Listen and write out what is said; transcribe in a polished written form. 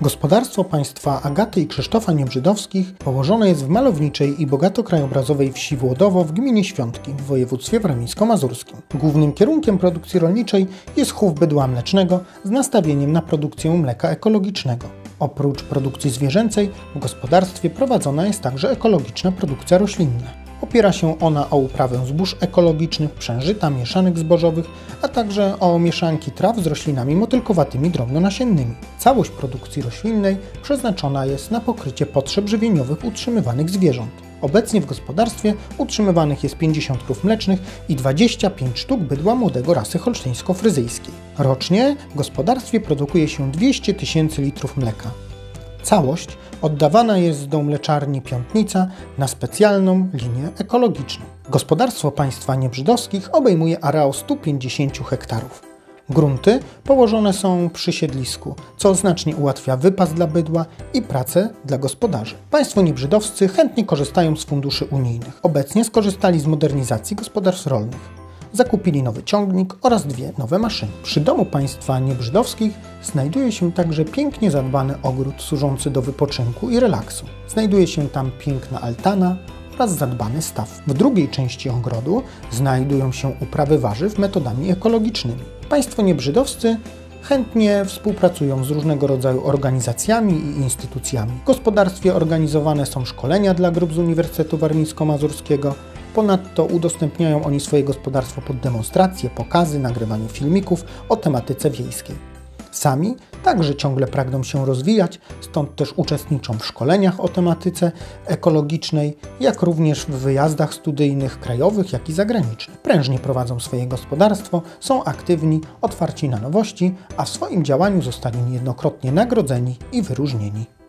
Gospodarstwo państwa Agaty i Krzysztofa Niebrzydowskich położone jest w malowniczej i bogato krajobrazowej wsi Włodowo w gminie Świątki w województwie warmińsko-mazurskim. Głównym kierunkiem produkcji rolniczej jest chów bydła mlecznego z nastawieniem na produkcję mleka ekologicznego. Oprócz produkcji zwierzęcej w gospodarstwie prowadzona jest także ekologiczna produkcja roślinna. Opiera się ona o uprawę zbóż ekologicznych, przężyta, mieszanek zbożowych, a także o mieszanki traw z roślinami motylkowatymi drobnonasiennymi. Całość produkcji roślinnej przeznaczona jest na pokrycie potrzeb żywieniowych utrzymywanych zwierząt. Obecnie w gospodarstwie utrzymywanych jest 50 krów mlecznych i 25 sztuk bydła młodego rasy holsztyńsko-fryzyjskiej. Rocznie w gospodarstwie produkuje się 200 000 litrów mleka. Całość oddawana jest do mleczarni Piątnica na specjalną linię ekologiczną. Gospodarstwo państwa Niebrzydowskich obejmuje areał 150 hektarów. Grunty położone są przy siedlisku, co znacznie ułatwia wypas dla bydła i pracę dla gospodarzy. Państwo niebrzydowscy chętnie korzystają z funduszy unijnych. Obecnie skorzystali z modernizacji gospodarstw rolnych. Zakupili nowy ciągnik oraz 2 nowe maszyny. Przy domu państwa Niebrzydowskich znajduje się także pięknie zadbany ogród służący do wypoczynku i relaksu. Znajduje się tam piękna altana oraz zadbany staw. W drugiej części ogrodu znajdują się uprawy warzyw metodami ekologicznymi. Państwo niebrzydowscy chętnie współpracują z różnego rodzaju organizacjami i instytucjami. W gospodarstwie organizowane są szkolenia dla grup z Uniwersytetu Warmińsko-Mazurskiego. Ponadto udostępniają oni swoje gospodarstwo pod demonstracje, pokazy, nagrywanie filmików o tematyce wiejskiej. Sami także ciągle pragną się rozwijać, stąd też uczestniczą w szkoleniach o tematyce ekologicznej, jak również w wyjazdach studyjnych krajowych, jak i zagranicznych. Prężnie prowadzą swoje gospodarstwo, są aktywni, otwarci na nowości, a w swoim działaniu zostali niejednokrotnie nagrodzeni i wyróżnieni.